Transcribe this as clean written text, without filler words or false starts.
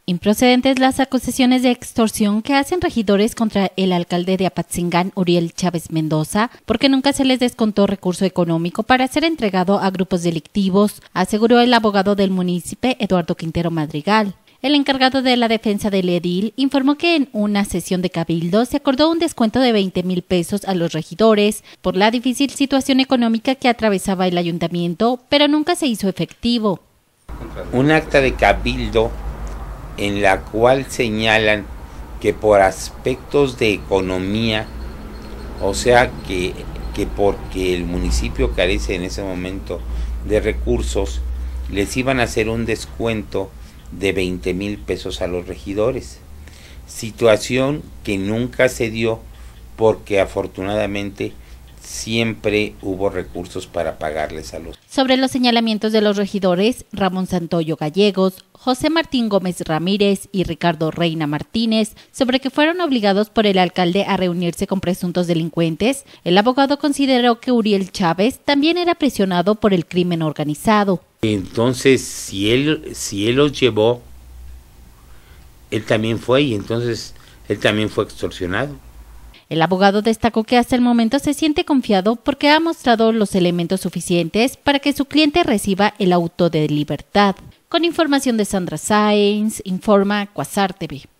Improcedentes las acusaciones de extorsión que hacen regidores contra el alcalde de Apatzingán, Uriel Chávez Mendoza, porque nunca se les descontó recurso económico para ser entregado a grupos delictivos, aseguró el abogado del municipio, Eduardo Quintero Madrigal. El encargado de la defensa del edil informó que en una sesión de cabildo se acordó un descuento de 20,000 pesos a los regidores por la difícil situación económica que atravesaba el ayuntamiento, pero nunca se hizo efectivo. Un acta de cabildo en la cual señalan que por aspectos de economía, o sea que porque el municipio carece en ese momento de recursos, les iban a hacer un descuento de 20,000 pesos a los regidores, situación que nunca se dio porque afortunadamente siempre hubo recursos para pagarles a los. Sobre los señalamientos de los regidores Ramón Santoyo Gallegos, José Martín Gómez Ramírez y Ricardo Reina Martínez, sobre que fueron obligados por el alcalde a reunirse con presuntos delincuentes, el abogado consideró que Uriel Chávez también era presionado por el crimen organizado. Entonces, si él los llevó, él también fue, y entonces él también fue extorsionado. El abogado destacó que hasta el momento se siente confiado porque ha mostrado los elementos suficientes para que su cliente reciba el auto de libertad. Con información de Sandra Sáenz, informa Quasar TV.